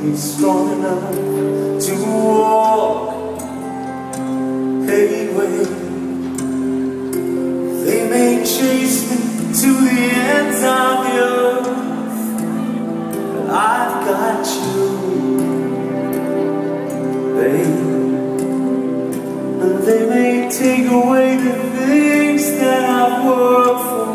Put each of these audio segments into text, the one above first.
me strong enough to walk anyway. They may chase me to the ends of the earth, but I've got you, babe. And they may take away the things that I've worked for,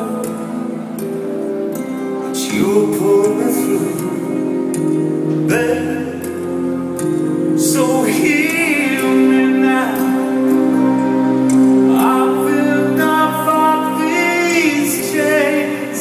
but you'll pull me through, babe. So hear me now. I've been enough of these chains.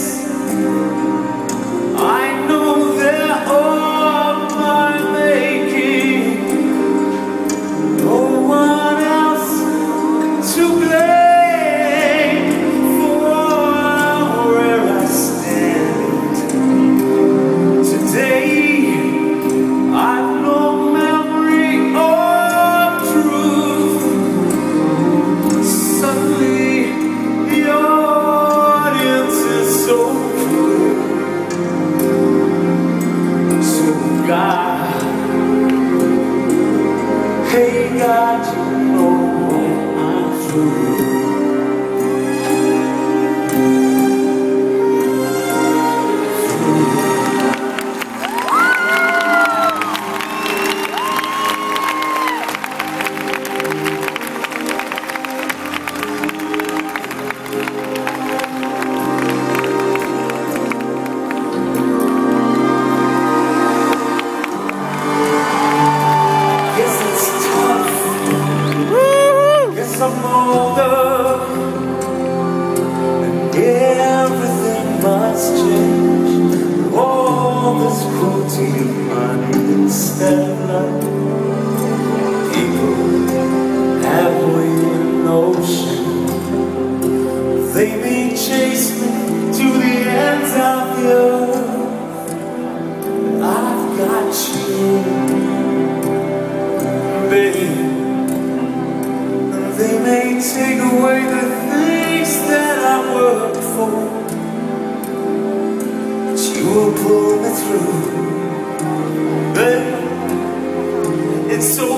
I know they're all my making. No one else to blame for where I stand today. I've no memory or truth. Suddenly the audience is so cruel. So God, hey God, you know what I'm through. I'm older, and everything must change. All this cruelty of money instead of love. People have waited no shame. They may chase me to the ends of the earth, but I've got you, baby. They may take away the things that I worked for, but you will pull me through, babe. It's so